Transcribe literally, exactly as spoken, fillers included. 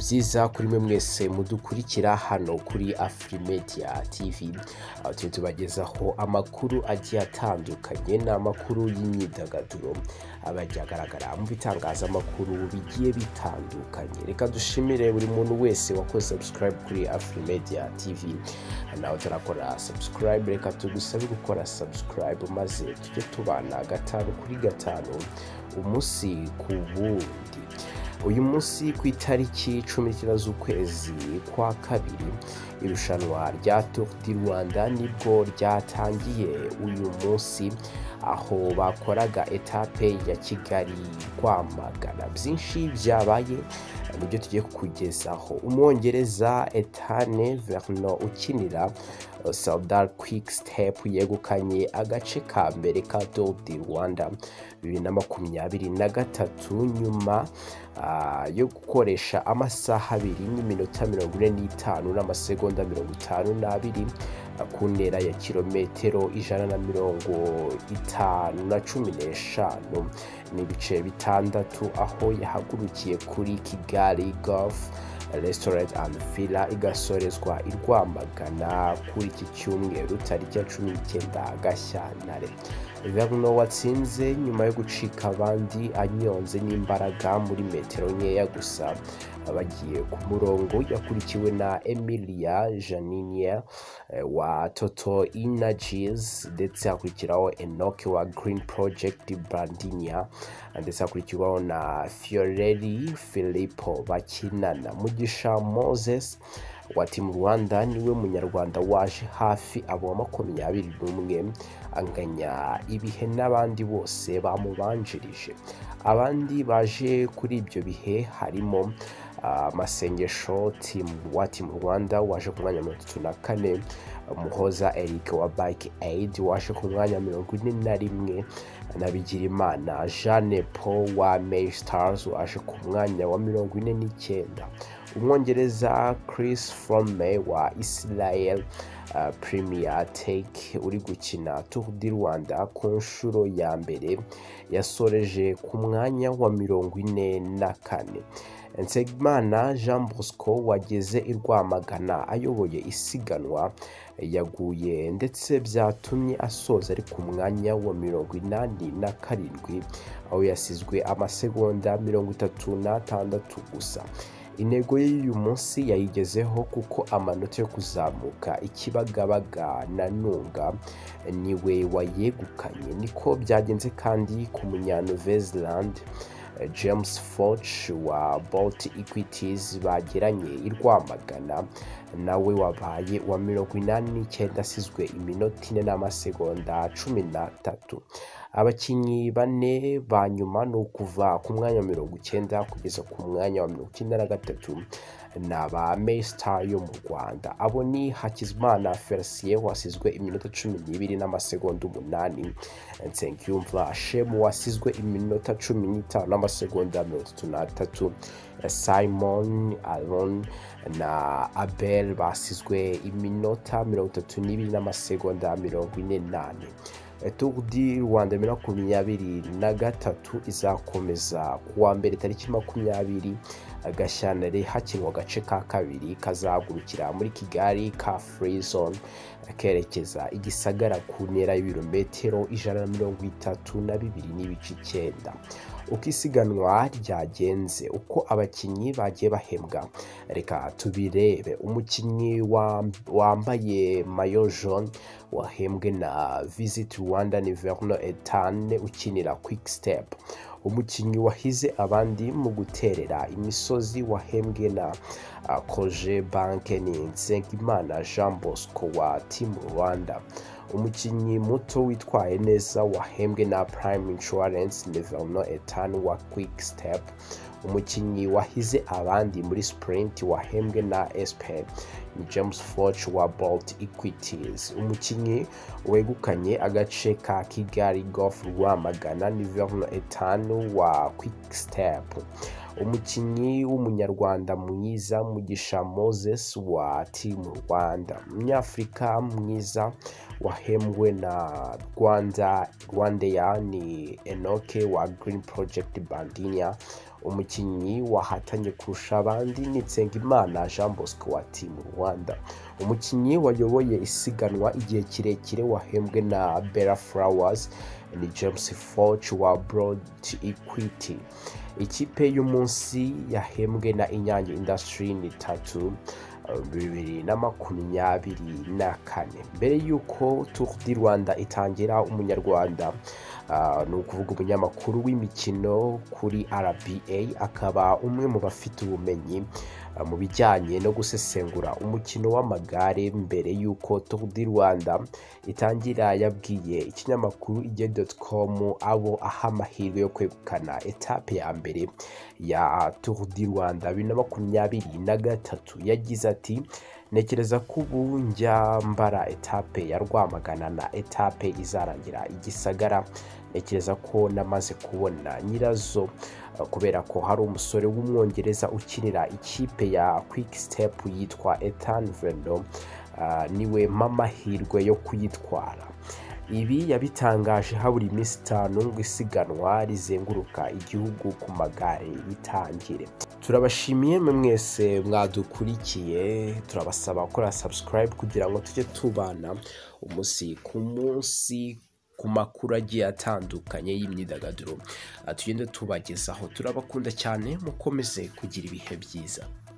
byiza kuri mwe mwese mudukurikira hano kuri AFRIMEDIA T V, aho turi tubagezaho amakuru agiye atandukanye n'amakuru y'imyidagaduro abajya agaragara mu bitangazamakuru bigiye bitandukanye. Reka dushimire buri muntu wese wakoze subscribe kuri AFRIMEDIA T V, nawe utarakora subscribe reka tugusabe gukora subscribe maze tujye tubana gatanu kuri gatanu umunsi ku wundi. Uyu munsi ku itariki cumi n'icyenda z'ukwezi kwa kabiri, irushanwa rya Tour du Rwanda nibwo ryatangiye uyu munsi, aho bakoraga etape ya Kigali Rwamagana. Byinshi byabaye nibyo tugiye kukugezaho. Umwongereza Etape Verno ukinira salby quick step yegukanye agace ka mbere ka Tour du Rwanda bibiri na makumyabiri na gatatu nyuma uh, yo gukoresha amasaha abiri n'iminota mirongo ine n'itanu n'amasegonda mirongo itanu n'abiri uh, ku ntera ya kilometero ijana na mirongo itanu na cumi n'eshanu n'ibice bitandatu, aho yahagurukiye kuri Kigali Golf Restaurant and Villa igasorezwa i Rwamagana kuri iki cyumweru tariki ya cumi n'icyenda Gashyantare. Verno watsinze nyuma yo gucika abandi anyonze n'imbaraga muri metero nkeya gusa. Abagiye ku murongo yakurikiwe na Emilia Janinier wa Total Energies, ndetse hakurikiraho Enoch wa Green Project Bandinia, ndetse hakurikiraho na Fiorelli Filippo bakinana. Mugisha Moses wa Team Rwanda niwe munyarwanda waje hafi abo makumyabiri n'umwe, anganya ibihe n'abandi bose bamubanjirije. Abandi baje kuri ibyo bihe harimo amasengesho team wa Team Rwanda waje ku mwanya mirongo itatu na kane, Muhoza Eric wa Bike Aid waje ku mwanya mirongo ine na rimwe, na Bigirimana Jeanne Paul wa May Stars waje ku mwanya wa mirongo ine n'icyenda. Umwongereza Chris Froome wa Israel uh, Premier Take uri gukina Tour du Rwanda ku nshuro ya mbere yasoreje ku mwanya wa mirongo ine na kane. Nsengimana Jean Bosco wageze i Rwamagana ayoboye isiganwa yaguye, ndetse byatumye asoza ari ku mwanya wa mirongo inani na karindwi, aho yasizwe amasegonda mirongo itatu n'atandatu gusa. Intego ye y'uyu munsi yayigezeho kuko amanota yo kuzamuka ikibagabaga na Nunga niwe wayegukanye. Niko byagenze kandi ku munya-Nouvelle-Zélande James Foch wa Bolt Equities bageranye i Rwamagana, nawe wabaye wa mirongo inani n'icyenda asizwe iminota ine n'amasegonda cumi n'atatu. Abakinnyi bane ba nyuma ni ukuva ku mwanya wa mirongo icyenda kugeza ku mwanya wa mirongo icyenda na gatatu ni aba May Star yo mu Rwanda. Abo ni Hakizimana Felicien wasizwe iminota cumi n'ibiri n'amasegonda umunani, Nsengiyumva Shemu wasizwe iminota cumi n'itanu n'amasegonda mirongo itatu n'atatu, Simon Alon na Abel basizwe iminota mirongo itatu n'ibiri n'amasegonda mirongo ine n'ane. Tour du Rwanda bibiri na makumyabiri na gatatu izakomeza kuwa mbere tariki makumyabiri Gashyantare hakinwa agace ka kabiri kazagurukira muri Kigali ka Free Zone kerekeza igisagara ku ntera y'ibirometero ijana na mirongo itatu na bibiri n'ibice icyenda. Uko isiganwa ryagenze, uko abakinnyi bagiye bahembwa, reka tubirebe. Umukinnyi wambaye mayo jaune wahembwe na visitrwanda ni Verno Etape ukinira quick step. Umukinnyi wahize abandi mu guterera imisozi wahembwe na uh, Koje Bank ni Nsengimana Jean Bosco wa Team Rwanda. Umukinnyi muto witwaye neza wahembwe na Prime Insurance ni Verno Etape wa quick step. Umukinnyi wahize abandi muri sprint wahembwe na S P ni James Foch wa Bolt Equities. Umukinnyi wegukanye agace ka Kigali Golf Rwamagana ni Verno Etape wa quick step. Umukinnyi w'umunyarwanda mwiza Mugisha Moses wa Team Rwanda. Umunyafrika mwiza wahembwe na Rwanda Rwanda ni Enoch wa Green Project Bandinia. umukinnyi wahatanye kurusha abandi ni Nsengimana Jean Bosco wa Team Rwanda. Umukinnyi wayoboye isiganwa igihe kirekire wahembwe na Bella Flowers ni James Forge wa Broad Equity. Ikipe y'umunsi yahembwe na Inyange Industry ni Tatu bibiri na makumyabiri na kane. Mbere y'uko Tour du Rwanda itangira, Umunyarwanda uh, ni ukuvuga umunyamakuru w'imikino kuri R B A akaba umwe mu bafite ubumenyi uh, mu bijyanye no gusesengura umukino w'amagare. Mbere y'uko Tour du Rwanda itangira yabwiye ikinyamakuru igihe dot com abo aha amahirwe yo kwegukana etape ya mbere ya Tour du Rwanda bibiri na makumyabiri na gatatu. Yagize ati nekereza ko ubu njya mbara etape ya Rwamagana na etape izarangira igisagara. Nekereza ko namaze kubona nyirazo uh, kubera ko hari umusore w'umwongereza ukinira ikipe ya Quick Step yitwa Etape uh, niwe mamahirwe yo kuyitwara. Ibi yabitangaje habura iminsi itanu ngo isiganwa rizenguruka igihugu ku magare ritangire. Turabashimiye mwe mwese mwadukurikiye, turabasaba gukora subscribe kugira ngo tujye tubana umunsi ku munsi ku makuru agiye atandukanye y'imyidagaduro tugende tubagezaho. Turabakunda cyane, mukomeze kugira ibihe byiza.